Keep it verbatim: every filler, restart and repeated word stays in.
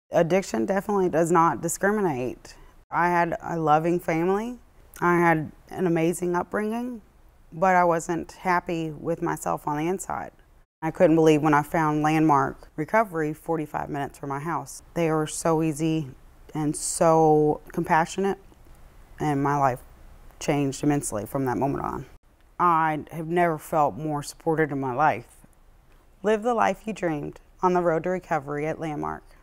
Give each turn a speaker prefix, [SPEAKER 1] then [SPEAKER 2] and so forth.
[SPEAKER 1] Addiction definitely does not discriminate. I had a loving family. I had an amazing upbringing, but I wasn't happy with myself on the inside. I couldn't believe when I found Landmark Recovery forty-five minutes from my house. They were so easy and so compassionate, and my life changed immensely from that moment on. I have never felt more supported in my life. Live the life you dreamed on the road to recovery at Landmark.